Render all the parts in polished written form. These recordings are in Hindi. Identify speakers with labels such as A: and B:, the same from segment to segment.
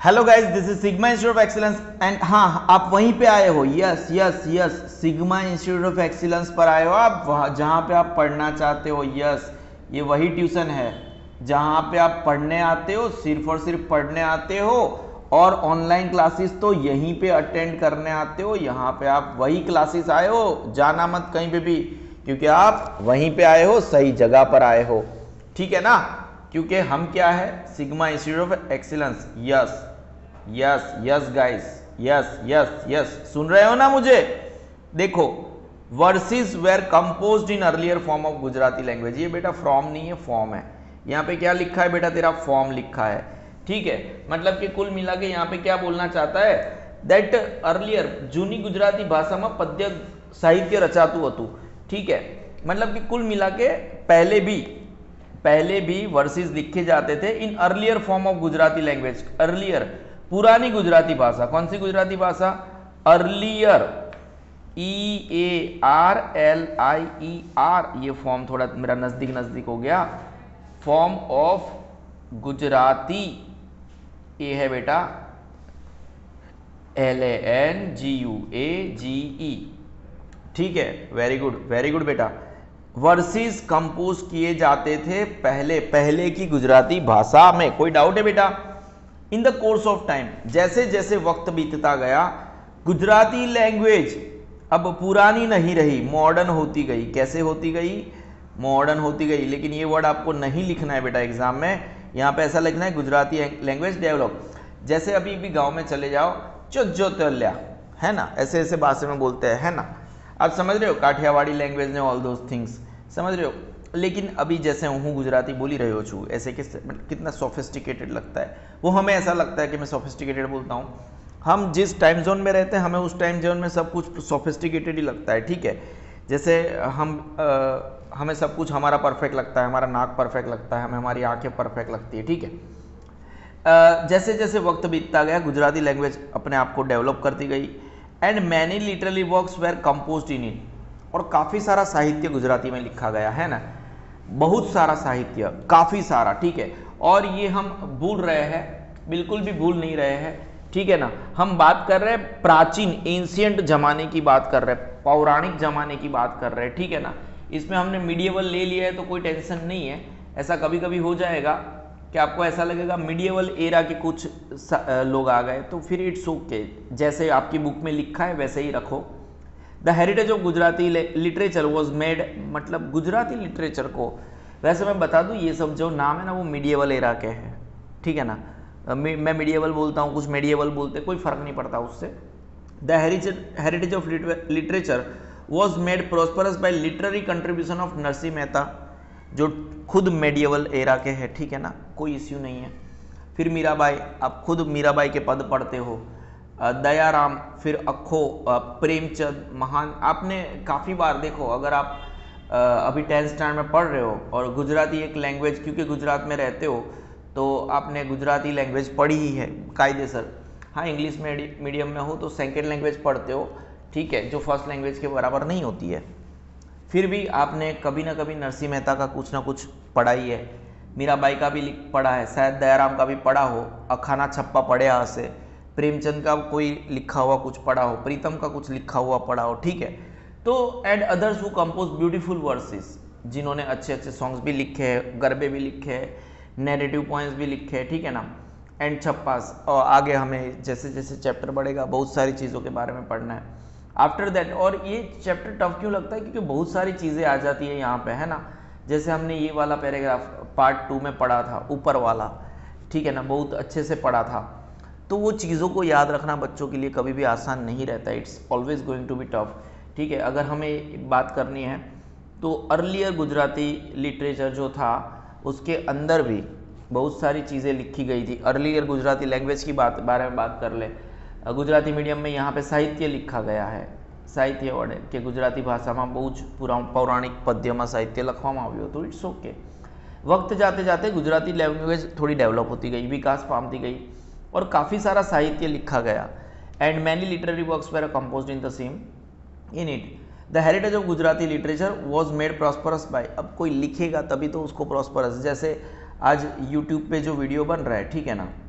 A: Hello guys, this is Sigma Institute of Excellence and हाँ, आप वहीं पे आए हो। Yes yes yes, Sigma Institute of Excellence पर आए हो आप, वहाँ जहाँ पे आप पढ़ना चाहते हो। यस, ये वही ट्यूशन है जहाँ पे आप पढ़ने आते हो, सिर्फ और सिर्फ पढ़ने आते हो, और ऑनलाइन क्लासेस तो यहीं पे अटेंड करने आते हो। यहाँ पे आप वही क्लासेस आए हो, जाना मत कहीं पे भी, क्योंकि आप वहीं पे आए हो, सही जगह पर आए हो। ठीक है ना, क्योंकि हम क्या है, Sigma Institute of Excellence. Yes yes yes guys, yes yes yes, सुन रहे हो ना मुझे? देखो, verses were composed in earlier form of Gujarati language. ये बेटा फ्रॉम नहीं है, फॉर्म है। यहाँ पे क्या लिखा है बेटा, तेरा फॉर्म लिखा है। ठीक है, मतलब कि कुल मिला के यहाँ पे क्या बोलना चाहता है, दैट अर्लियर जूनी गुजराती भाषा में पद्य साहित्य रचातु हतु। ठीक है, मतलब कि कुल मिला के पहले भी वर्सेस लिखे जाते थे in earlier form of Gujarati language. Earlier पुरानी गुजराती भाषा, कौन सी गुजराती भाषा? अर्लियर, EARLIER, ये फॉर्म थोड़ा मेरा नजदीक हो गया। फॉर्म ऑफ गुजराती, ये है बेटा LANGUAGE। ठीक है, वेरी गुड बेटा। वर्सेस कंपोज किए जाते थे पहले की गुजराती भाषा में। कोई डाउट है बेटा? In the course of time, जैसे जैसे वक्त बीतता गया, गुजराती लैंग्वेज अब पुरानी नहीं रही, मॉडर्न होती गई। कैसे होती गई? मॉडर्न होती गई। लेकिन ये वर्ड आपको नहीं लिखना है बेटा एग्जाम में, यहाँ पे ऐसा लिखना है गुजराती लैंग्वेज डेवलप। जैसे अभी भी गांव में चले जाओ, चोल्या है ना, ऐसे ऐसे भाषा में बोलते हैं, है ना। आप समझ रहे हो, काठियावाड़ी लैंग्वेज ने ऑल दोज थिंग्स, समझ रहे हो। लेकिन अभी जैसे हूँ गुजराती बोली रहे हो छू, ऐसे कितना सोफिस्टिकेटेड लगता है वो, हमें ऐसा लगता है कि मैं सोफिस्टिकेटेड बोलता हूँ। हम जिस टाइम जोन में रहते हैं, हमें उस टाइम जोन में सब कुछ सोफिस्टिकेटेड ही लगता है। ठीक है, जैसे हमें सब कुछ हमारा परफेक्ट लगता है, हमारा नाक परफेक्ट लगता है, हमें हमारी आंखें परफेक्ट लगती है। ठीक है, जैसे जैसे वक्त बीतता गया, गुजराती लैंग्वेज अपने आप को डेवलप करती गई। And many literary works were composed in it, और काफ़ी सारा साहित्य गुजराती में लिखा गया है ना, बहुत सारा साहित्य, काफ़ी सारा। ठीक है, और ये हम भूल रहे हैं, बिल्कुल भी भूल नहीं रहे हैं। ठीक है ना, हम बात कर रहे हैं प्राचीन एंशिएंट जमाने की बात कर रहे हैं, पौराणिक जमाने की बात कर रहे हैं। ठीक है ना, इसमें हमने मीडिएवल ले लिया है तो कोई टेंशन नहीं है। ऐसा कभी कभी हो जाएगा कि आपको ऐसा लगेगा मीडिएवल एरा के कुछ लोग आ गए, तो फिर इट्स ओके, जैसे आपकी बुक में लिखा है वैसे ही रखो। The heritage of Gujarati literature was made, मतलब गुजराती लिटरेचर को, वैसे मैं बता दूं ये सब जो नाम है ना वो मीडिएवल एरा के हैं। ठीक है ना, मैं मीडिएवल बोलता हूँ, कुछ मीडिएवल बोलते, कोई फर्क नहीं पड़ता उससे। The heritage of literature was made prosperous by literary contribution of Narsinh Mehta, जो खुद मीडिएवल एरा के हैं। ठीक है ना, कोई इश्यू नहीं है। फिर मीराबाई, आप खुद मीराबाई के पद पढ़ते हो। दयाराम, फिर अखो, प्रेमचंद, महान। आपने काफ़ी बार देखो, अगर आप अभी 10th स्टैंडर्ड में पढ़ रहे हो और गुजराती एक लैंग्वेज, क्योंकि गुजरात में रहते हो तो आपने गुजराती लैंग्वेज पढ़ी ही है कायदेसर। हाँ, इंग्लिश मीडियम में हो तो सेकेंड लैंग्वेज पढ़ते हो, ठीक है, जो फर्स्ट लैंग्वेज के बराबर नहीं होती है। फिर भी आपने कभी ना कभी नरसिंह मेहता का कुछ ना कुछ पढ़ा ही है, मीराबाई का भी पढ़ा है, शायद दयाराम का भी पढ़ा हो, अखाना छप्पा पढ़े से, प्रेमचंद का कोई लिखा हुआ कुछ पढ़ा हो, प्रीतम का कुछ लिखा हुआ पढ़ा हो। ठीक है, तो and others who compose beautiful verses, जिन्होंने अच्छे अच्छे सॉन्ग्स भी लिखे हैं, गरबे भी लिखे हैं, नैरेटिव पॉइंट्स भी लिखे हैं। ठीक है ना, एंड छप्पास। और आगे हमें जैसे जैसे चैप्टर बढ़ेगा बहुत सारी चीज़ों के बारे में पढ़ना है आफ्टर दैट। और ये चैप्टर टफ क्यों लगता है? क्योंकि बहुत सारी चीज़ें आ जाती है यहाँ पे, है ना। जैसे हमने ये वाला पैराग्राफ पार्ट 2 में पढ़ा था, ऊपर वाला, ठीक है ना, बहुत अच्छे से पढ़ा था। तो वो चीज़ों को याद रखना बच्चों के लिए कभी भी आसान नहीं रहता, it's always going to be tough. ठीक है, अगर हमें बात करनी है तो अर्लियर गुजराती लिटरेचर जो था उसके अंदर भी बहुत सारी चीज़ें लिखी गई थी। अर्लियर गुजराती लैंग्वेज की बारे में बात कर ले, गुजराती मीडियम में यहाँ पे साहित्य लिखा गया है, साहित्य वर्ड है कि गुजराती भाषा में बहुत पौराणिक पद्य में साहित्य લખવામાં આવ્યું હતું। It's okay. वक्त जाते जाते गुजराती लैंग्वेज थोड़ी डेवलप होती गई, विकास पामती गई, और काफ़ी सारा साहित्य लिखा गया। And many literary works were composed in the same in it. The heritage of Gujarati literature was made prosperous by, अब कोई लिखेगा तभी तो उसको प्रॉस्परस, जैसे आज यूट्यूब पे जो वीडियो बन रहा है, ठीक है ना,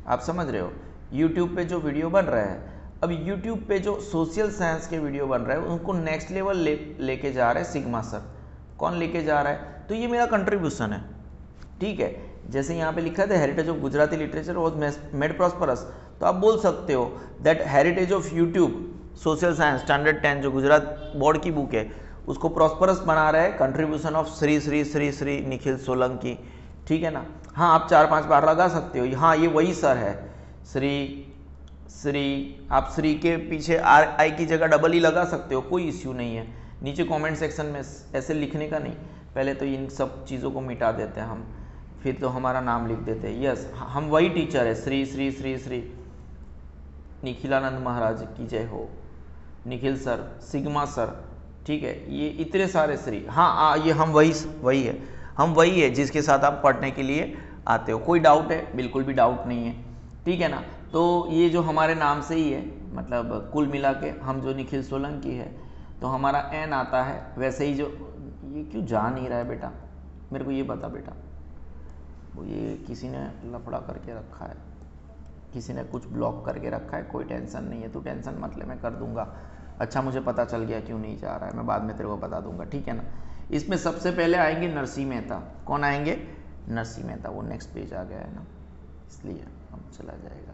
A: आप समझ रहे हो, यूट्यूब पे जो वीडियो बन रहा है, अब यूट्यूब पे जो सोशल साइंस के वीडियो बन रहे हैं उनको नेक्स्ट लेवल लेके जा रहे हैं सिग्मा सर। कौन लेके जा रहा है? तो ये मेरा कंट्रीब्यूशन है, ठीक है। जैसे यहाँ पे लिखा था heritage of Gujarati literature was made prosperous, तो आप बोल सकते हो that heritage of YouTube social science standard 10 जो गुजरात बोर्ड की बुक है उसको प्रॉस्परस बना रहा है, कंट्रीब्यूशन ऑफ श्री श्री श्री श्री निखिल सोलंकी, ठीक है ना। हाँ, आप 4-5 बार लगा सकते हो, हाँ ये वही सर है, श्री श्री, आप श्री के पीछे आई की जगह डबल ही लगा सकते हो, कोई इश्यू नहीं है। नीचे कमेंट सेक्शन में ऐसे लिखने का नहीं, पहले तो इन सब चीज़ों को मिटा देते हैं हम, फिर तो हमारा नाम लिख देते हैं। यस, हम वही टीचर है, श्री श्री श्री श्री निखिलानंद महाराज की जय हो, निखिल सर, सिग्मा सर, ठीक है, ये इतने सारे श्री। हाँ ये हम वही है, हम वही है जिसके साथ आप पढ़ने के लिए आते हो। कोई डाउट है? बिल्कुल भी डाउट नहीं है, ठीक है ना। तो ये जो हमारे नाम से ही है, मतलब कुल मिला के हम जो निखिल सोलंकी है तो हमारा एन आता है, वैसे ही जो ये क्यों जा नहीं रहा है बेटा, मेरे को ये बता बेटा। वो ये किसी ने लफड़ा करके रखा है, किसी ने कुछ ब्लॉक करके रखा है, कोई टेंशन नहीं है, तू टेंशन मत ले, मैं कर दूंगा। अच्छा, मुझे पता चल गया क्यों नहीं जा रहा है, मैं बाद में तेरे को बता दूंगा, ठीक है ना। इसमें सबसे पहले आएंगे नरसिंह मेहता। कौन आएंगे? नरसिंह मेहता। वो नेक्स्ट पेज आ गया है ना, इसलिए हम चला जाएगा।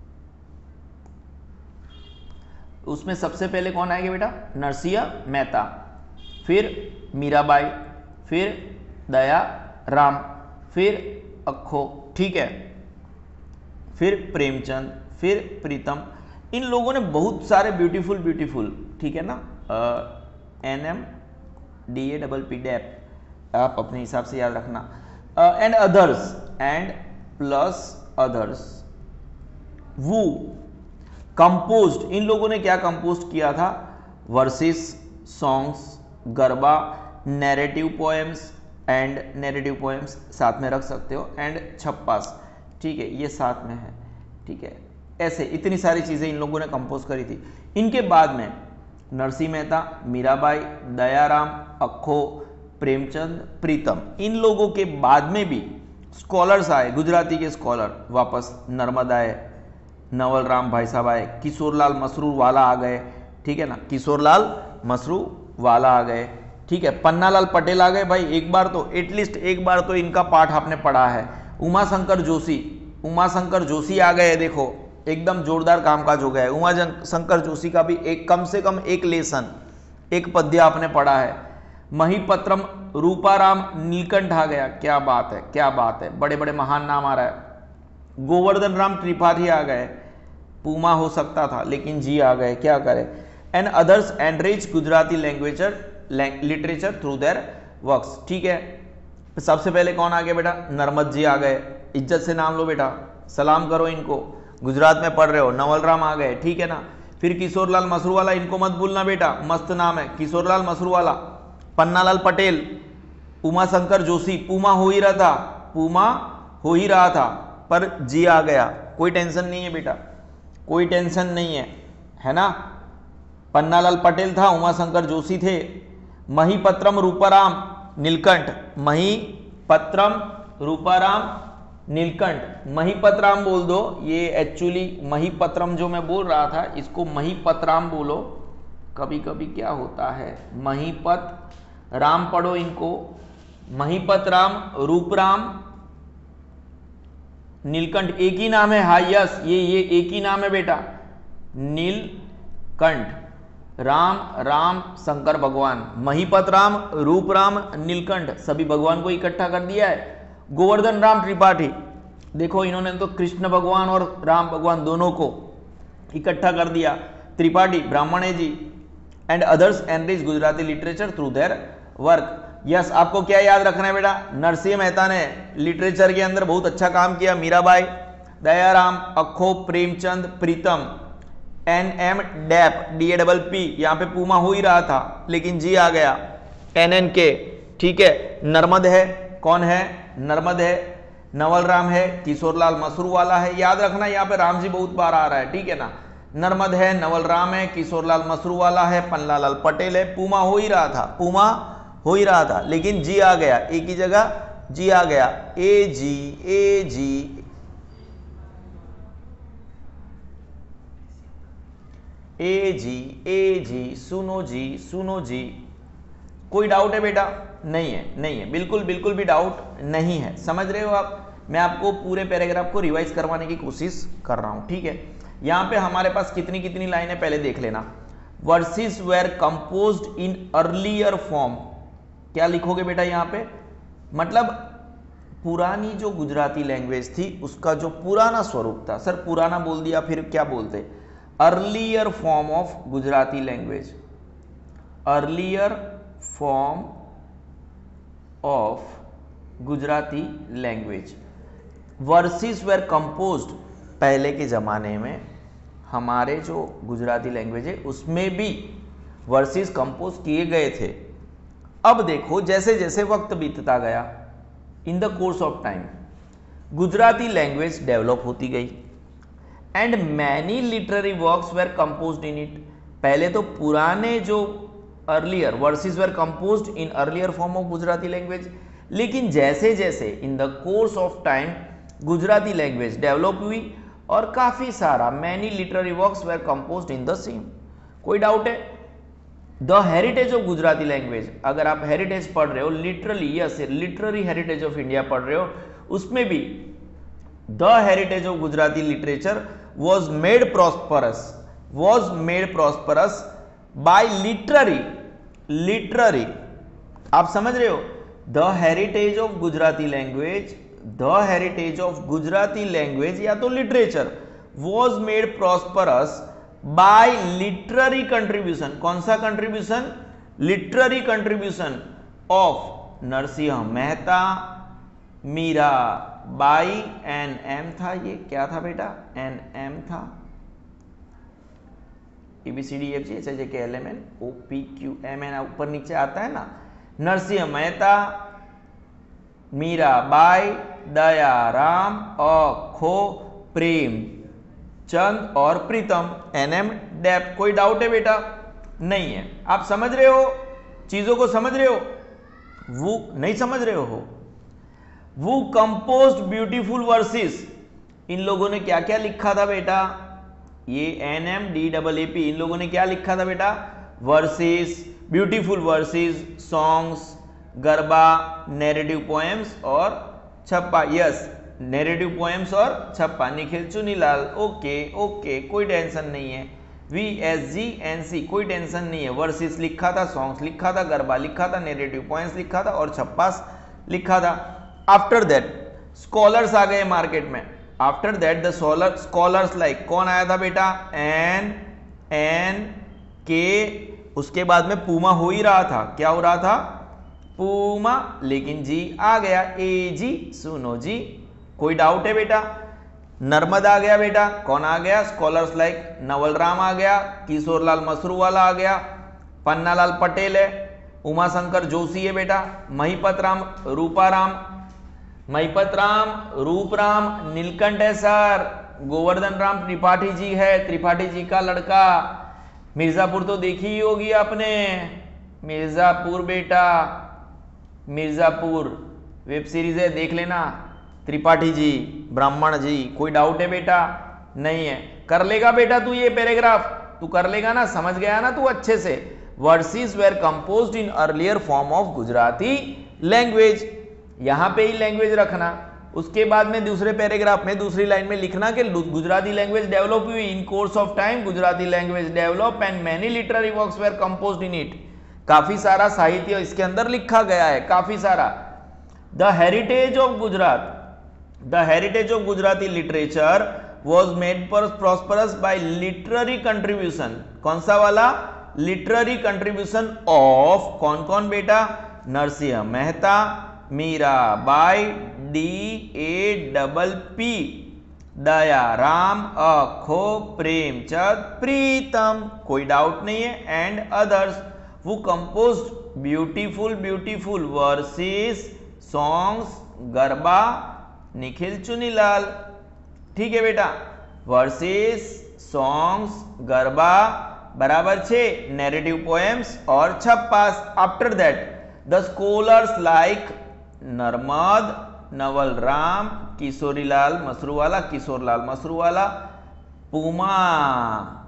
A: उसमें सबसे पहले कौन आएंगे बेटा? नरसिंह मेहता, फिर मीराबाई, फिर दया राम, फिर अक्खो, ठीक है, फिर प्रेमचंद, फिर प्रीतम। इन लोगों ने बहुत सारे ब्यूटीफुल, ठीक है ना, NMDAPP डैप आप अपने हिसाब से याद रखना, and others, and plus others. वो कंपोज्ड, इन लोगों ने क्या कंपोज किया था? Verses, songs, garba, narrative poems and narrative poems साथ में रख सकते हो, एंड छप्पास, ठीक है, ये साथ में है, ठीक है। ऐसे इतनी सारी चीज़ें इन लोगों ने कंपोज करी थी। इनके बाद में नरसिंह मेहता, मीराबाई, दयाराम, अक्खो, प्रेमचंद, प्रीतम, इन लोगों के बाद में भी स्कॉलर्स आए, गुजराती के स्कॉलर वापस, नर्मद आए, नवल राम भाई साहब आए, किशोरलाल मसरूर वाला आ गए, ठीक है ना, किशोरलाल मसरूर वाला आ गए, ठीक है, पन्नालाल पटेल आ गए। भाई एक बार तो एटलीस्ट एक बार तो इनका पाठ आपने पढ़ा है। उमाशंकर जोशी आ गए, देखो एकदम जोरदार कामकाज हो गया है। उमाशंकर जोशी का भी एक कम से कम एक लेसन, एक पद्य आपने पढ़ा है। महिपत्रम रूपाराम नीलकंठ आ गया, क्या बात है, क्या बात है, बड़े बड़े महान नाम आ रहा है। गोवर्धन राम त्रिपाठी आ गए, पूमा हो सकता था लेकिन जी आ गए, क्या करे। And others enrich Gujarati literature through their works, ठीक है। सबसे पहले कौन आ गया बेटा? नर्मद जी आ गए, इज्जत से नाम लो बेटा, सलाम करो इनको, गुजरात में पढ़ रहे हो। नवल राम आ गए, ठीक है ना। फिर किशोरलाल मसरूवाला, इनको मत भूलना बेटा, मस्त नाम है किशोरलाल मसरूवाला। पन्नालाल पटेल, उमाशंकर जोशी, पूमा हो ही रहा था पर जी आ गया, कोई टेंशन नहीं है बेटा, कोई टेंशन नहीं है ना। पन्नालाल पटेल था, उमाशंकर जोशी थे। महिपत्रम रूपाराम नीलकंठ, महिपत्रम रूपाराम नीलकंठ, महिपतराम बोल दो, ये एक्चुअली महिपत्रम जो मैं बोल रहा था इसको महिपतराम बोलो। कभी कभी क्या होता है, महिपत राम पढ़ो इनको, महिपतराम, रूपराम, नीलकंठ, एक ही नाम है। हाँ यस, ये एक ही नाम है बेटा, नीलकंठ, राम शंकर भगवान, महिपतराम, रूपराम, नीलकंठ, सभी भगवान को इकट्ठा कर दिया है। गोवर्धन राम त्रिपाठी, देखो इन्होंने तो कृष्ण भगवान और राम भगवान दोनों को इकट्ठा कर दिया। त्रिपाठी ब्राह्मण है जी। And others enrich Gujarati literature through their work. Yes, आपको क्या याद रखना है बेटा? नरसिंह मेहता ने लिटरेचर के अंदर बहुत अच्छा काम किया। मीराबाई, दयाराम, अक्खो, प्रेमचंद, प्रीतम, NM DAPP, यहाँ पे पूमा हो ही रहा था लेकिन जी आ गया, NNK, ठीक है। नर्मद है, कौन है? नर्मद है, नवल राम है, किशोरलाल मसरूर वाला है, याद रखना यहाँ पे राम जी बहुत बार आ रहा है, ठीक है ना। नर्मद है, नवल राम है, किशोरलाल मसरूर वाला है, पन्नालाल पटेल है। पूमा हो ही रहा था लेकिन जी आ गया, एक ही जगह जी आ गया, ए जी ए जी, सुनो जी। कोई डाउट है बेटा? नहीं है, बिल्कुल भी डाउट नहीं है। समझ रहे हो आप? मैं आपको पूरे पैराग्राफ को रिवाइज करवाने की कोशिश कर रहा हूं, ठीक है। यहां पे हमारे पास कितनी लाइनें पहले देख लेना। Verses were composed in earlier form. क्या लिखोगे बेटा यहां पे? मतलब पुरानी जो गुजराती लैंग्वेज थी उसका जो पुराना स्वरूप था। सर पुराना बोल दिया, फिर क्या बोलते? Earlier form of Gujarati language, earlier form of Gujarati language. Verses were composed, पहले के ज़माने में हमारे जो गुजराती लैंग्वेज है उसमें भी वर्सेस कंपोज किए गए थे। अब देखो जैसे जैसे वक्त बीतता गया, in the course of time Gujarati language develop होती गई and many literary works were composed in it. पहले तो पुराने जो earlier verses were composed in earlier form of Gujarati language, लेकिन जैसे जैसे in the course of time Gujarati language develop हुई और काफी सारा many literary works were composed in the same. कोई डाउट है? The heritage of Gujarati language, अगर आप हेरिटेज पढ़ रहे हो literally, yes literary heritage of India पढ़ रहे हो, उसमें भी the heritage of Gujarati literature was made prosperous by literary. आप समझ रहे हो? The heritage of Gujarati language, the heritage of Gujarati language या तो literature was made prosperous by literary contribution. कौन सा contribution? Literary contribution of Narsinh Mehta, Mira Bai, एम था, ये क्या था बेटा? एम था, ABCDEFGHIJKLMNOPQMN ऊपर नीचे आता है ना। नरसिंह मेहता, मीरा बाई, दयाराम, अखो, प्रेम चंद और प्रीतम, NM डेप। कोई डाउट है बेटा? नहीं है। आप समझ रहे हो? चीजों को समझ रहे हो? वो नहीं समझ रहे हो? वो कंपोज्ड ब्यूटीफुल वर्सेस। इन लोगों ने क्या क्या लिखा था बेटा? ये NMDAAP, इन लोगों ने क्या लिखा था बेटा? Verses, beautiful verses, songs, garba, narrative poems और छप्पा। यस, नैरेटिव पोएम्स और छप्पा। निखिल चुनीलाल, ओके, कोई टेंशन नहीं है। VSGNC, कोई टेंशन नहीं है। वर्सेस लिखा था, सॉन्ग्स लिखा था, गरबा लिखा था, नैरेटिव पोएम्स लिखा था और छप्पास लिखा था। आफ्टर दैट स्कॉलर्स आ गए मार्केट में। After that the scholars like, कौन आया था बेटा? NK, उसके बाद में पूमा हो ही रहा था। क्या हो रहा था? पूमा, लेकिन जी आ गया, AG, सुनो जी। कोई डाउट है बेटा? नर्मद आ गया बेटा। कौन आ गया? स्कॉलर्स लाइक नवल राम आ गया, किशोरलाल मसरूवाला आ गया, पन्नालाल पटेल है, उमाशंकर जोशी है बेटा, महिपत राम, रूपराम, नीलकंठ है सर, गोवर्धन राम त्रिपाठी जी है, त्रिपाठी जी का लड़का। मिर्जापुर तो देखी ही होगी आपने, मिर्जापुर बेटा, मिर्जापुर वेब सीरीज है, देख लेना। त्रिपाठी जी, ब्राह्मण जी। कोई डाउट है बेटा? नहीं है। कर लेगा बेटा तू ये पैराग्राफ? तू कर लेगा ना? समझ गया ना तू अच्छे से? Verses were composed in earlier form of Gujarati language. यहां पे ही लैंग्वेज रखना, उसके बाद में दूसरे पैराग्राफ में दूसरी लाइन में लिखना कि गुजराती लैंग्वेज डेवलप हुई। In course of time Gujarati language develop and many literary works were composed in it. काफी सारा साहित्य इसके अंदर लिखा गया है, काफी सारा। The heritage of Gujarat, the heritage of Gujarati literature was made prosperous by literary contribution. कौन सा वाला? लिटरेरी कंट्रीब्यूशन ऑफ कौन कौन बेटा? नरसिंह मेहता, मीराबाई, DAPP, दयाराम, अखो, प्रेमचंद, प्रीतम। कोई डाउट नहीं है। And others who composed beautiful verses, songs, garba, Nikhil Chunilal. ठीक है बेटा? वर्सेस, सॉन्ग्स, गरबा बराबर 6, नैरेटिव पोएम्स और chhappas. After that the scholars like Narmad, Naval Ram, Kishorlal Mashruwala, पूमा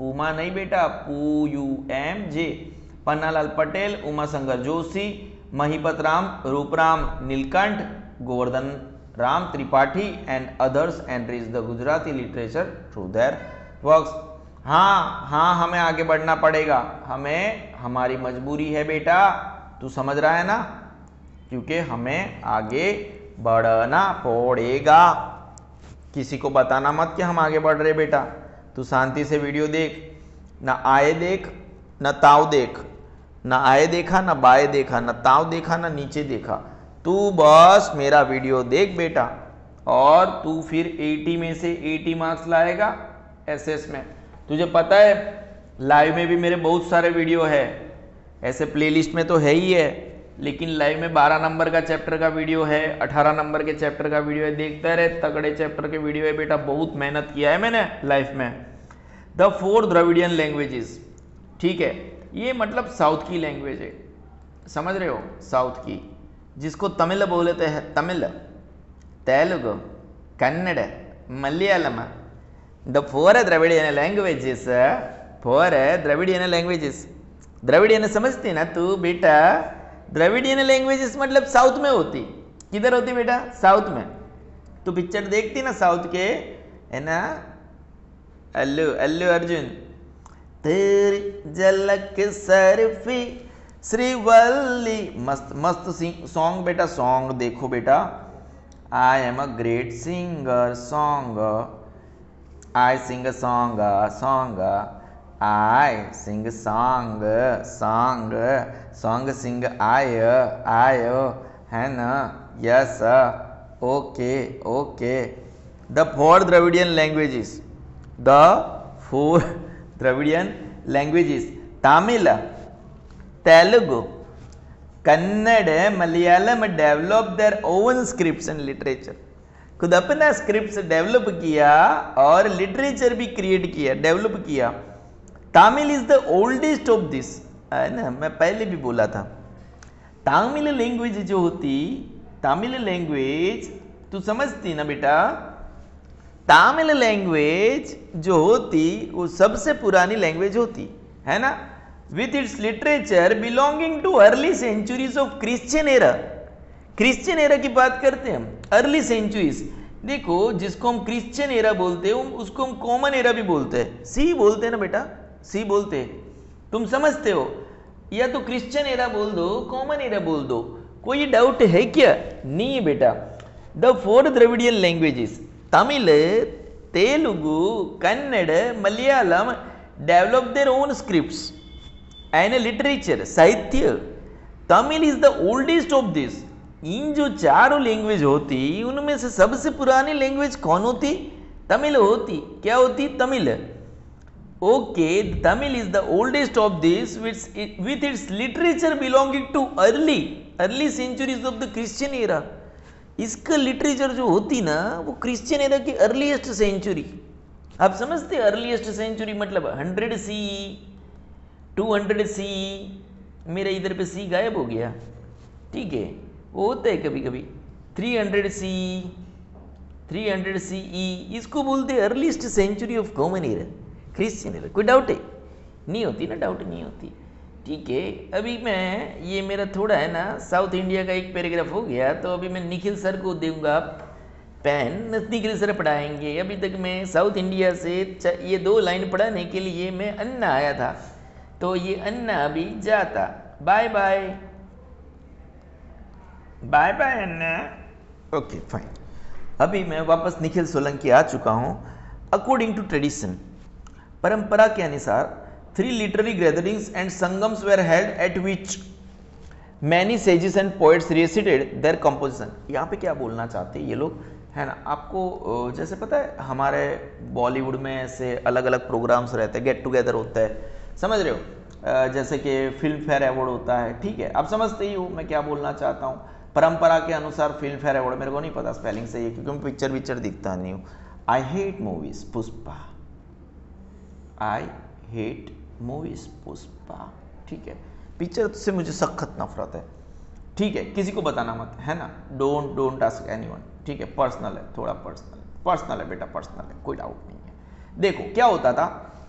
A: पूमा नहीं बेटा, PUMJ, Pannalal Patel, Umashankar Joshi, Mahipat Ram, Rooparam Nilkanth, Govardhan Ram Tripathi and others entries the Gujarati literature through their works. हाँ, हमें आगे बढ़ना पड़ेगा, हमें, हमारी मजबूरी है बेटा, तू समझ रहा है ना, क्योंकि हमें आगे बढ़ना पड़ेगा। किसी को बताना मत कि हम आगे बढ़ रहे बेटा, तू शांति से वीडियो देख, ना आए देख ना ताव देख, ना आए देखा ना बाएं देखा, ना ताव देखा ना नीचे देखा, तू बस मेरा वीडियो देख बेटा, और तू फिर 80 में से 80 मार्क्स लाएगा एसएस में। तुझे पता है लाइव में भी मेरे बहुत सारे वीडियो है, ऐसे प्लेलिस्ट में तो है ही है, लेकिन लाइव में 12 नंबर का चैप्टर का वीडियो है, 18 नंबर के चैप्टर का वीडियो है, देखते रहे, तगड़े चैप्टर के वीडियो है बेटा, बहुत मेहनत किया है मैंने लाइफ में। द 4 द्रविडियन लैंग्वेजेस, ठीक है, ये मतलब साउथ की लैंग्वेज है, समझ रहे हो, साउथ की, जिसको तमिल बोलते हैं, Tamil, Telugu, Kannada, Malayalam. The 4 Dravidian languages, 4 Dravidian languages, Dravidian समझते ना तू बेटा, द्रविडियन लैंग्वेजेस मतलब साउथ में होती, किधर होती बेटा, साउथ में। तो पिक्चर देखती ना साउथ के, है ना, अल्लू अर्जुन, तेरी झलक सर्फी श्रीवल्ली, मस्त मस्त सॉन्ग बेटा, सॉन्ग देखो बेटा, I am a great singer song, I sing song song, I sing song song, song sing आयो, है ना, yes, okay okay. The 4 Dravidian languages, the 4 Dravidian languages, Tamil, Telugu, Kannada, Malayalam, develop their own scripts and literature, खुद अपना स्क्रिप्ट्स डेवलप किया और लिटरेचर भी क्रिएट किया, डेवलप किया। Tamil is the oldest of this, है ना, मैं पहले भी बोला था, तमिल लैंग्वेज जो होती, तमिल लैंग्वेज तू समझती ना बेटा, तमिल लैंग्वेज जो होती वो सबसे पुरानी लैंग्वेज होती है ना, with its literature belonging to early centuries of Christian era. Christian era की बात करते हैं हम, अर्ली सेंचुरीज, देखो जिसको हम क्रिश्चियन एरा बोलते हैं उसको हम कॉमन एरा भी बोलते हैं, सी बोलते हैं ना बेटा, सी बोलते हैं, तुम समझते हो, या तो क्रिश्चियन एरा बोल दो, कॉमन एरा बोल दो, कोई डाउट है क्या, नहीं बेटा। The 4 Dravidian languages, Tamil, Telugu, Kannada, Malayalam, develop their own scripts and literature, साहित्य। Tamil is the oldest of this, इन जो चारों लैंग्वेज होती उनमें से सबसे पुरानी लैंग्वेज कौन होती, तमिल होती। क्या होती, Tamil, okay. Tamil is the oldest of this with its literature belonging to early centuries of the Christian era. इसका लिटरेचर जो होती ना वो क्रिश्चियन एरा की अर्लीस्ट सेंचुरी, आप समझते, अर्लीस्ट सेंचुरी मतलब 100 सी, 200 सी, मेरे इधर पे सी गायब हो गया, ठीक है, वो होता है कभी कभी, 300 सी, 300 CE, इसको बोलते हैं earliest century of common era, Christian era. कोई डाउट है, नहीं होती ना, डाउट नहीं होती, ठीक है। अभी मैं, ये मेरा थोड़ा है ना साउथ इंडिया का एक पैराग्राफ हो गया, तो अभी मैं निखिल सर को दूंगा पेन, निखिल सर पढ़ाएंगे। अभी तक मैं साउथ इंडिया से ये 2 लाइन पढ़ाने के लिए मैं अन्ना आया था, तो ये अन्ना अभी जाता, बाय बाय, बाय बाय अन्ना, ओके फाइन। अभी मैं वापस निखिल सोलंकी आ चुका हूँ। अकॉर्डिंग टू ट्रेडिशन, परंपरा के अनुसार 3 literary gatherings and Sangams were held at which many sages and poets recited their composition. यहाँ पे क्या बोलना चाहते हैं ये लोग, है ना, आपको जैसे पता है हमारे बॉलीवुड में ऐसे अलग अलग प्रोग्राम्स रहते हैं, गेट टुगेदर होता है, समझ रहे हो, जैसे कि फिल्म फेयर अवार्ड होता है, ठीक है, आप समझते ही हो मैं क्या बोलना चाहता हूँ। परंपरा के अनुसार फिल्म फेयर अवार्ड, मेरे को नहीं पता स्पेलिंग सही है क्योंकि मैं पिक्चर दिखता नहीं हूँ। I hate movies Pushpa, I hate movies Pushpa, ठीक है, पिक्चर से मुझे सख्त नफरत है, ठीक है, किसी को बताना मत, है ना, डोंट आस्क एनीवन, ठीक है, पर्सनल है, थोड़ा पर्सनल है बेटा, पर्सनल है, कोई डाउट नहीं है। देखो क्या होता था,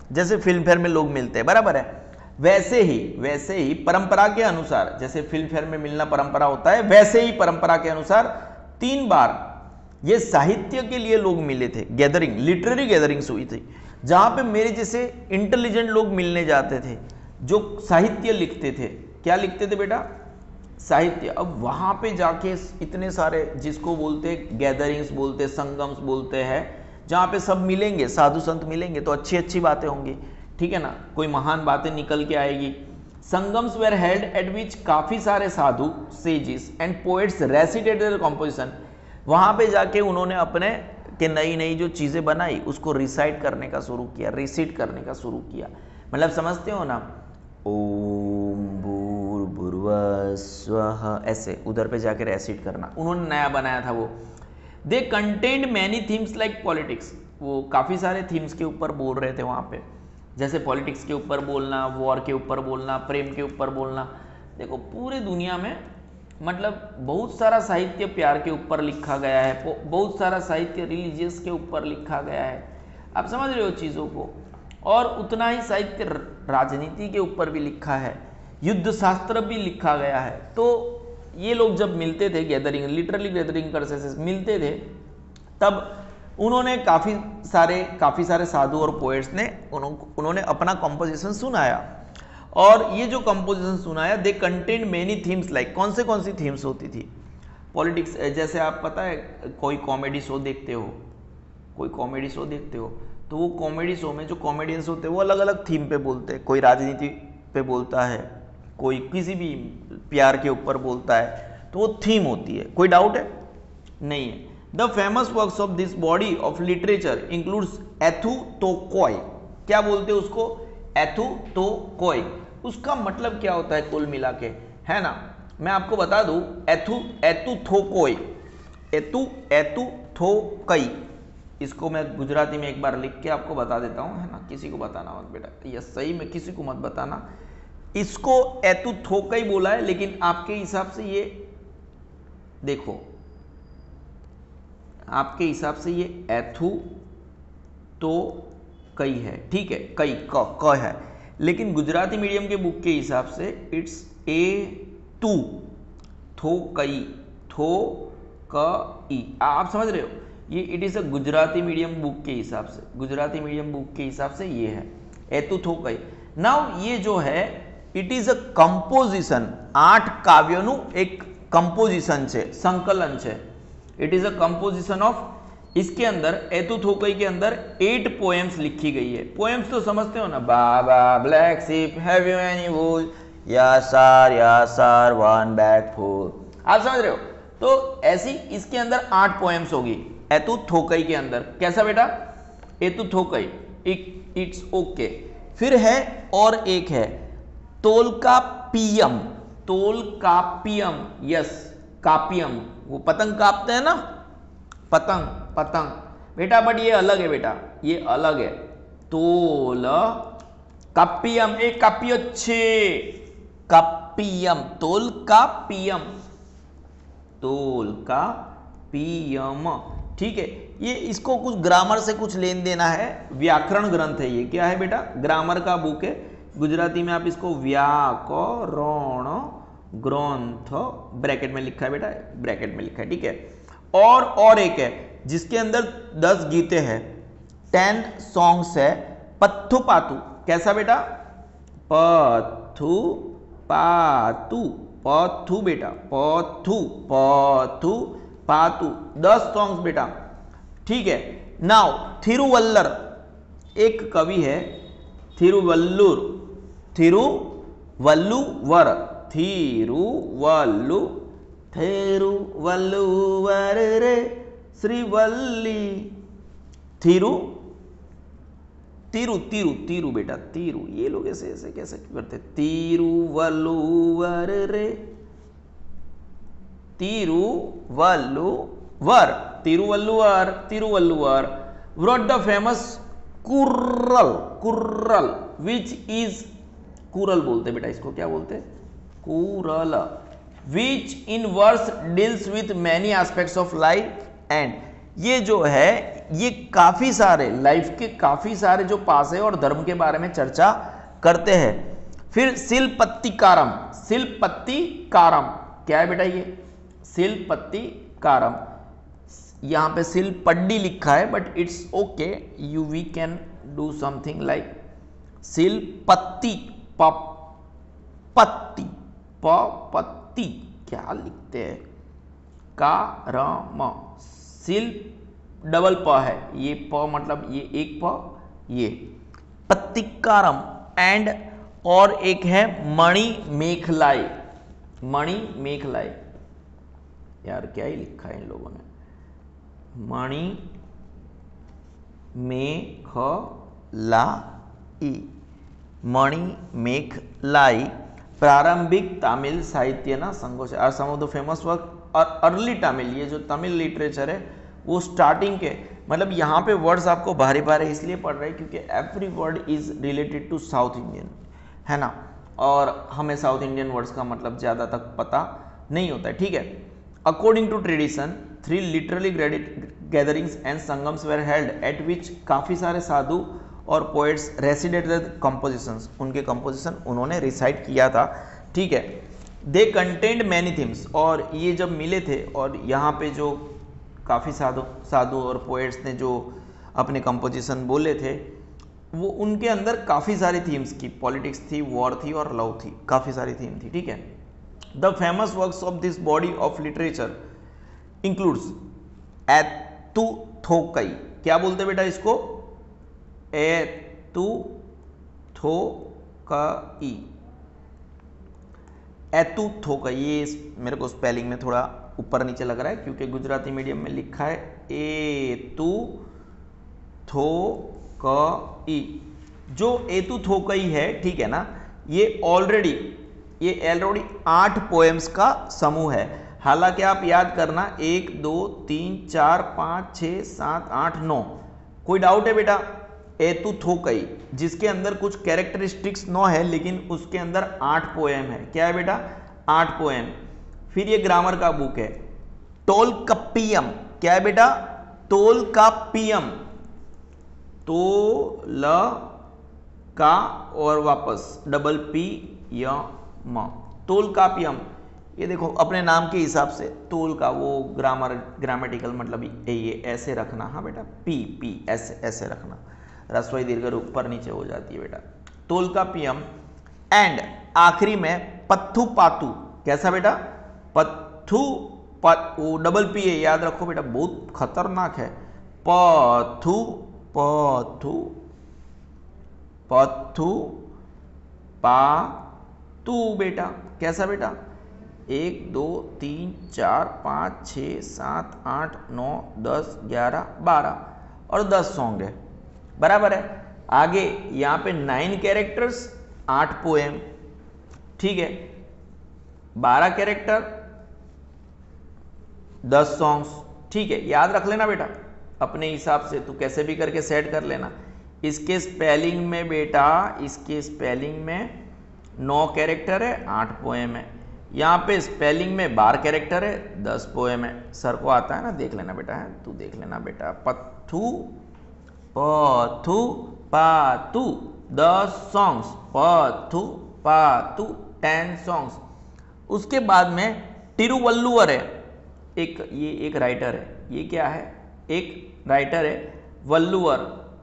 A: जैसे फिल्म फेयर में लोग मिलते हैं, बराबर है, वैसे ही परंपरा के अनुसार, जैसे फिल्म फेयर में मिलना परंपरा होता है, वैसे ही परंपरा के अनुसार 3 बार ये साहित्य के लिए लोग मिले थे, गैदरिंग, लिटरेरी गैदरिंग्स हुई थी, जहां पे मेरे जैसे इंटेलिजेंट लोग मिलने जाते थे जो साहित्य लिखते थे। क्या लिखते थे बेटा? साहित्य। अब वहां पे जाके इतने सारे, जिसको बोलते गैदरिंग्स बोलते, संगम्स बोलते हैं, जहां पे सब मिलेंगे, साधु संत मिलेंगे, तो अच्छी अच्छी बातें होंगी, ठीक है ना, कोई महान बातें निकल के आएगी। Sangams were held at which काफी सारे साधु, sages and poets recited their composition. वहां पे जाके उन्होंने अपने के नई नई जो चीजें बनाई उसको रिसाइट करने का शुरू किया, रिसीट करने का शुरू किया। मतलब समझते हो ना, ओम भूर्भुवः स्वः, ऐसे उधर पे जाकर रेसिट करना, उन्होंने नया बनाया था वो। They contained many themes like politics, वो काफी सारे थीम्स के ऊपर बोल रहे थे वहां पे, जैसे पॉलिटिक्स के ऊपर बोलना, वॉर के ऊपर बोलना, प्रेम के ऊपर बोलना। देखो पूरे दुनिया में मतलब बहुत सारा साहित्य प्यार के ऊपर लिखा गया है, बहुत सारा साहित्य रिलीजियस के ऊपर लिखा गया है, आप समझ रहे हो चीज़ों को, और उतना ही साहित्य राजनीति के ऊपर भी लिखा है, युद्ध शास्त्र भी लिखा गया है। तो ये लोग जब मिलते थे, गैदरिंग, लिटरली गैदरिंग करते मिलते थे, तब उन्होंने काफ़ी सारे साधु और पोएट्स ने उन्होंने अपना कॉम्पोजिशन सुनाया, और ये जो कंपोजिशन सुनाया, they contain many themes like, कौन सी थीम्स होती थी? पॉलिटिक्स, जैसे आप पता है कोई कॉमेडी शो देखते हो, तो वो कॉमेडी शो में जो कॉमेडियंस होते हैं वो अलग अलग थीम पे बोलते हैं, कोई राजनीति पे बोलता है, कोई किसी भी प्यार के ऊपर बोलता है, तो वो थीम होती है। कोई डाउट है? नहीं है। The famous works of this body of literature includes Ettuthokai. क्या बोलते हैं उसको? एथुतोकोई। उसका मतलब क्या होता है कुल मिला के, है ना? मैं आपको बता दूं, एथुतोकोई, एथुतोकोई, इसको मैं गुजराती में एक बार लिख के आपको बता देता हूं, है ना? किसी को बताना मत बेटा, ये सही में किसी को मत बताना। इसको एथुतोकोई बोला है, लेकिन आपके हिसाब से ये देखो, आपके हिसाब से ये एथुतोकोई है, ठीक है, कई क है, लेकिन गुजराती मीडियम के बुक के हिसाब से इट्स एथुतोकोई, थोकई। आप समझ रहे हो? ये it is a Gujarati medium book के हिसाब से, गुजराती मीडियम बुक के हिसाब से ये है एथुतोकोई। नाउ ये जो है इट इज अ कंपोजिशन, 8 કાવ્યોનું એક कंपोजिशन છે, संकलन છે। It is a composition of, इसके अंदर एथुतोकोई के अंदर 8 पोएम्स लिखी गई है। पोएम्स तो समझते हो ना, baa baa black sheep, have you any wool, yes sir one bag full, आप समझ रहे हो? तो ऐसी इसके अंदर 8 पोएम्स होगी एथुतोकोई के अंदर। कैसा बेटा? Ettuthokai, it's okay. फिर है और एक है तोल्कापियम, तोल्कापियम, यस, कापियम, वो पतंग कापते हैं ना, पतंग बेटा, बट ये अलग है बेटा, ये अलग है। तोल्कापियम, एक कापियो छे, कापियम, तोल्कापियम, ठीक है। ये इसको कुछ ग्रामर से कुछ लेन देना है, व्याकरण ग्रंथ है ये। क्या है बेटा? ग्रामर का बुक है, गुजराती में आप इसको व्याकरण ग्रंथ ब्रैकेट में लिखा है बेटा, ब्रैकेट में लिखा है, ठीक है। और एक है जिसके अंदर 10 गीते हैं, 10 सॉन्ग्स है, पत्थु पातु। कैसा बेटा? पत्थु पातु, पत्थु बेटा, पत्थु पातु, 10 सॉन्ग्स बेटा, ठीक है। नाउ थिरुवल्लर, एक कवि है, थिरुवल्लुवर रे श्रीवल्ली, तिरु बेटा, तिरु, ये लोग ऐसे कैसे करते? तिरुवल्लुवर रे, Thiruvalluvar wrote the famous कुर्रल, which is, Kural बोलते बेटा, इसको क्या बोलते? Kural, which in verse deals with many aspects of life and, ये जो है ये काफी सारे लाइफ के काफी सारे जो पास है और धर्म के बारे में चर्चा करते हैं। फिर शिलपत्तिकारम, शिलपत्तिकारम क्या है बेटा? ये शिलपत्तिकारम, यहां पे शिलपड्डी लिखा है but it's okay, you we can do something like शिलपत्ति, पत्ती, पत्ती क्या लिखते हैं? कारम, शिल डबल प है, ये प मतलब ये एक प, ये पत्तिकारम। एंड और एक है मणि मेखलाई, मणि मेखलाई, यार क्या ही लिखा है इन लोगों ने, मणि मेखलाई, मणि मेखलाई प्रारंभिक तमिल साहित्य ना संघों से, are some of the famous work और अर्ली तमिल, ये जो तमिल लिटरेचर है वो स्टार्टिंग के, मतलब यहाँ पे वर्ड्स आपको भारी भारी इसलिए पढ़ रहे हैं क्योंकि every word is related to south Indian, है ना, और हमें साउथ इंडियन वर्ड्स का मतलब ज़्यादा तक पता नहीं होता है, ठीक है। According to tradition 3 literary gatherings and Sangams were held at which काफ़ी सारे साधु और पोएट्स रेसिडेटेड कंपोजिशंस, उनके कंपोजिशन उन्होंने रिसाइट किया था, ठीक है। दे कंटेंट मैनी थीम्स, और ये जब मिले थे और यहाँ पे जो काफ़ी साधु और पोएट्स ने जो अपने कंपोजिशन बोले थे वो उनके अंदर काफ़ी सारी थीम्स की, पॉलिटिक्स थी, वॉर थी और लव थी, काफ़ी सारी थीम थी, ठीक है। The famous works of this body of literature includes Ettuthokai, क्या बोलते बेटा इसको? एतु थोकई, एतु थोकई, ये मेरे को स्पेलिंग में थोड़ा ऊपर नीचे लग रहा है क्योंकि गुजराती मीडियम में लिखा है एतु थोकई। जो एतु थोकई है, ठीक है ना, ये ऑलरेडी 8 पोएम्स का समूह है। हालांकि आप याद करना 1 2 3 4 5 6 7 8 9, कोई डाउट है बेटा? एतु थोकई जिसके अंदर कुछ कैरेक्टरिस्टिक्स 9 है लेकिन उसके अंदर 8 पोएम है, क्या है बेटा? 8 पोएम। फिर ये ग्रामर का बुक है। टोलकप्पियम क्या है बेटा? टोलकाप्पियम, तोल का और वापस डबल पी यम, टोलकाप्पियम। ये देखो अपने नाम के हिसाब से टोल का वो ग्रामेटिकल मतलब ये ऐसे रखना, हाँ बेटा, पी ऐसे रखना, रस्वई दीर्घ ऊपर नीचे हो जाती है बेटा, टोलकाप्पियम। एंड आखिरी में पत्थु पातु, कैसा बेटा? पत्थु वो डबल पी है, याद रखो बेटा, बहुत खतरनाक है। पथु पथु पथु पातु बेटा, कैसा बेटा? 1 2 3 4 5 6 7 8 9 10 11 12 और 10 सॉन्ग है, बराबर है। आगे यहाँ पे 9 कैरेक्टर्स 8 पोएम, ठीक है, 12 कैरेक्टर 10 सॉन्ग्स, ठीक है, याद रख लेना बेटा अपने हिसाब से, तू कैसे भी करके सेट कर लेना। इसके स्पेलिंग में बेटा, इसके स्पेलिंग में 9 कैरेक्टर है 8 पोएम है, यहाँ पे स्पेलिंग में 12 कैरेक्टर है 10 पोएम है। सर को आता है ना, देख लेना बेटा, है तू देख लेना बेटा। पत्थु पथु पातु 10 सॉन्ग्स, पथु पातु 10 सॉन्ग्स। उसके बाद में तिरुवल्लुवर है, ये एक राइटर है, ये क्या है? एक राइटर है वल्लुवर,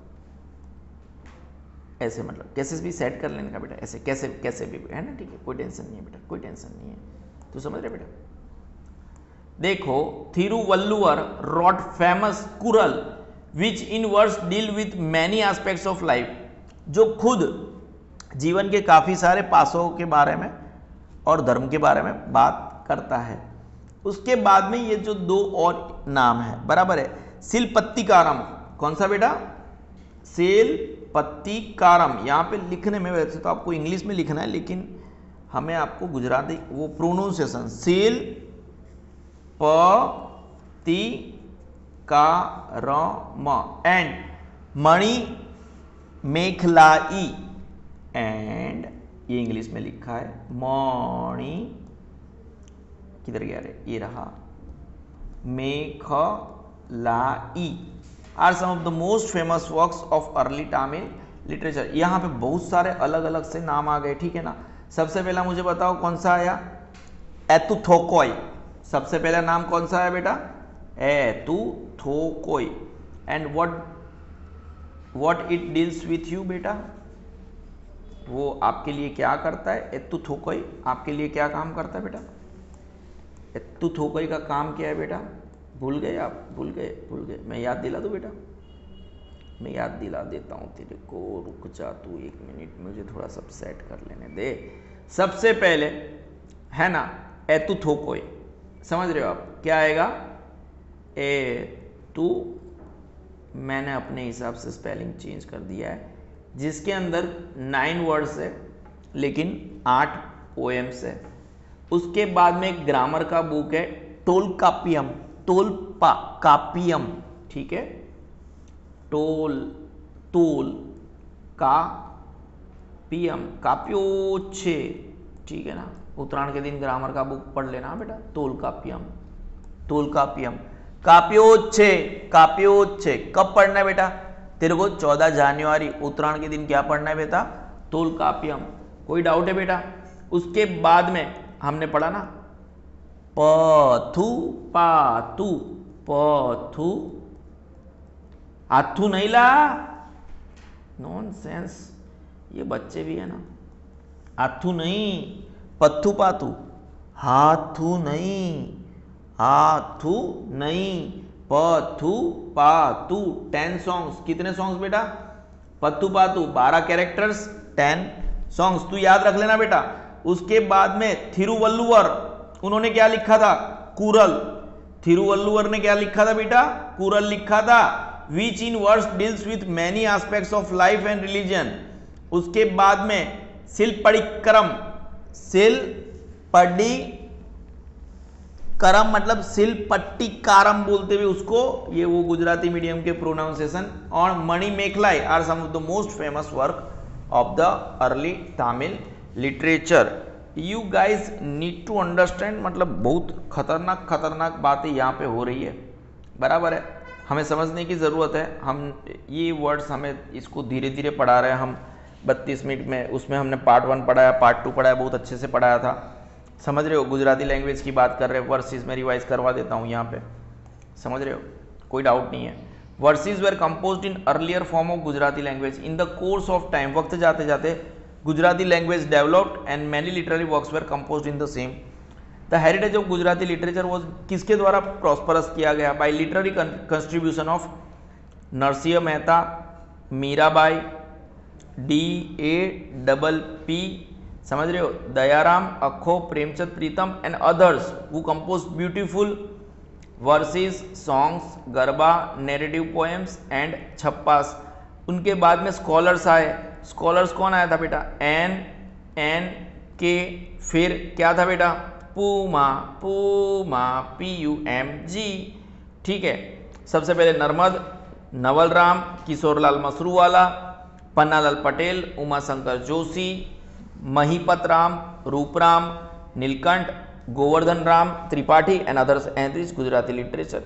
A: ऐसे मतलब कैसे भी सेट कर लेने का बेटा, ऐसे कैसे भी है ना, ठीक है, कोई टेंशन नहीं है बेटा, कोई टेंशन नहीं है, तू समझ रहे बेटा। देखो Thiruvalluvar wrote famous Kural which in words deal with many aspects of life, जो खुद जीवन के काफी सारे पासों के बारे में और धर्म के बारे में बात करता है। उसके बाद में ये जो 2 और नाम है, बराबर है। शिलपत्तिकारम, कौन सा बेटा? शिलपत्तिकारम। यहाँ पे लिखने में वैसे तो आपको इंग्लिश में लिखना है लेकिन हमें आपको गुजराती वो pronunciation, Silappatikaram and Manimekalai, and ये इंग्लिश में लिखा है मणि, किधर गया रे, ये रहा, Mekhalai, are some of the most famous works of early Tamil literature. यहाँ पे बहुत सारे अलग अलग से नाम आ गए, ठीक है ना। सबसे पहला मुझे बताओ कौन सा आया, एतुथोकोई। सबसे पहला नाम कौन सा है बेटा, Ettuthokai. And what it deals with you बेटा, वो आपके लिए क्या करता है, एतुथोकोई आपके लिए क्या काम करता है बेटा, एतुथोकोई का काम क्या है बेटा, भूल गए आप, भूल गए, मैं याद दिला दूं बेटा, मैं याद दिला देता हूँ तेरे को, रुक जा तू 1 मिनट, मुझे थोड़ा सब सेट कर लेने दे। सबसे पहले है ना एतुथोकोई, समझ रहे हो आप क्या आएगा, तू, मैंने अपने हिसाब से स्पेलिंग चेंज कर दिया है, जिसके अंदर 9 वर्ड्स है लेकिन 8 पोएम्स है। उसके बाद में एक ग्रामर का बुक है टोलकापियम, टोलकापियम, ठीक है, टोल का पियम, काप्योच्छे, ठीक है ना। उत्तरायण के दिन ग्रामर का बुक पढ़ लेना बेटा, टोलकापियम, काप्योच्छे कब पढ़ना है बेटा, तेरे को 14 जनवरी उत्तरायण के दिन क्या पढ़ना है बेटा, टोलकापियम। कोई डाउट है बेटा। उसके बाद में हमने पढ़ा ना पथु पातु, पथु हाथू नहीं ला, नॉनसेंस, ये बच्चे भी है ना, हाथू नहीं, पथु पातु, हाथू नहीं, पथु पातु, 10 सॉन्ग्स। कितने सॉन्ग्स बेटा, पथु पातु 12 कैरेक्टर्स, 10 सॉन्ग्स, तू याद रख लेना बेटा। उसके बाद में थिरुवल्लुवर, उन्होंने क्या लिखा था, कुरल, थिरुवल्लुवर ने क्या लिखा था बेटा, कुरल लिखा था, which in words deals with many aspects of life and religion. उसके बाद में शिल्पडिक्करम, शिल्पडिक्करम मतलब शिल्पट्टिकारम बोलते हुए उसको, ये वो गुजराती मीडियम के प्रोनाउंसिएशन। और Manimekalai are some of the most famous work of the early Tamil literature. You guys need to understand, मतलब बहुत खतरनाक बातें यहाँ पे हो रही है, बराबर है, हमें समझने की ज़रूरत है। हम ये वर्ड्स हमें इसको धीरे धीरे पढ़ा रहे हैं हम 32 मिनट में, उसमें हमने पार्ट 1 पढ़ाया, पार्ट 2 पढ़ाया, बहुत अच्छे से पढ़ाया था, समझ रहे हो। गुजराती लैंग्वेज की बात कर रहे हैं, वर्सेस में रिवाइज करवा देता हूँ यहाँ पे, समझ रहे हो, कोई डाउट नहीं है। Verses were composed in earlier form of Gujarati language in the course of time, वक्त जाते जाते Gujarati language developed and many literary works were composed in the same. The heritage of Gujarati literature was किसके द्वारा प्रॉस्परस किया गया, by literary contribution of Narsinh Mehta, Mirabai, DAPP, समझ रहे हो, Dayaram, Akho, Premchand Pritam and others who compose beautiful verses, songs, garba, narrative poems and छप्पास। उनके बाद में स्कॉलर्स आए। स्कॉलर्स कौन आया था बेटा, NNK, फिर क्या था बेटा, पूमा, PUMG, ठीक है। सबसे पहले Narmad, Naval Ram, Kishorlal Mashruwala, Pannalal Patel, Umashankar Joshi, Mahipatram, Rooparam, Nilkanth, Govardhan Ram Tripathi and others and Gujarati literature.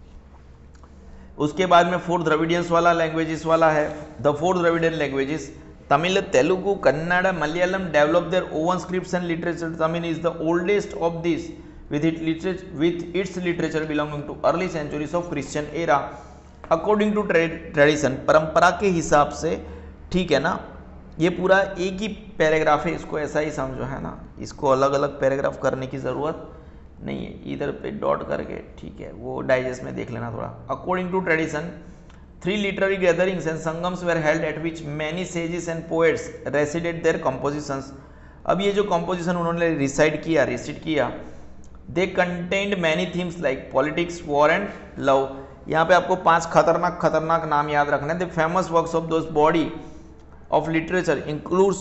A: उसके बाद में 4 द्रविडियंस वाला लैंग्वेजेस वाला है। The 4 Dravidian languages Tamil, Telugu, Kannada, Malayalam develop their own scripts and literature. Tamil is the oldest of this with its literature belonging to early centuries of Christian era according to tradition, परंपरा के हिसाब से, ठीक है ना। ये पूरा एक ही पैराग्राफ है, इसको ऐसा ही समझो, है ना, इसको अलग अलग पैराग्राफ करने की ज़रूरत नहीं है, इधर पे डॉट करके, ठीक है, वो डाइजेस्ट में देख लेना थोड़ा। According to tradition 3 literary gatherings and Sangams were held at which many sages and poets recited their compositions। अब ये जो composition उन्होंने रिसाइट किया, they contained many themes like politics, war and love. यहाँ पे आपको 5 खतरनाक नाम याद रखने। The famous works of those body of literature includes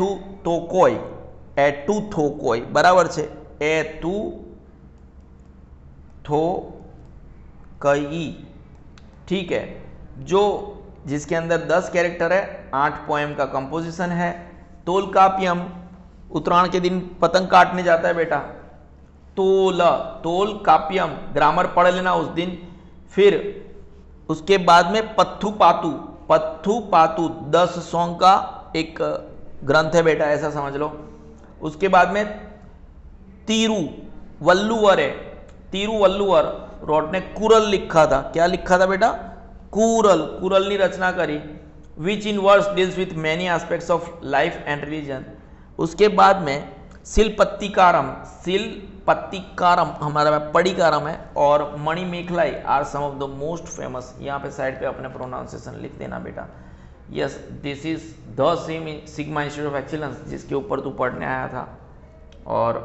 A: Ettuthokai, बराबर છે, एतुथोकोई, ठीक है, जो जिसके अंदर 10 कैरेक्टर है, 8 पोएम का कंपोजिशन है। टोलकापियम, उत्तरायण के दिन पतंग काटने जाता है बेटा, टोलकापियम, ग्रामर पढ़ लेना उस दिन। फिर उसके बाद में पत्थु पातु, पत्थु पातु 10 सॉन्ग का एक ग्रंथ है बेटा, ऐसा समझ लो। उसके बाद में तिरुवल्लुवर है, तिरुवल्लुवर रॉट ने कुरल लिखा था। क्या लिखा था बेटा? कुरल, कुरल ने रचना करी। Which in verse deals with many aspects of life and religion. उसके बाद में शिलपत्तिकारम, शिलपत्तिकारम हमारा पडिकारम है, और Manimekalai are some of the most famous. यहाँ पे साइड पे अपने प्रोनाउंसिएशन लिख देना बेटा। Yes, this is the Sigma Institute of Excellence, जिसके ऊपर तू पढ़ने आया था। और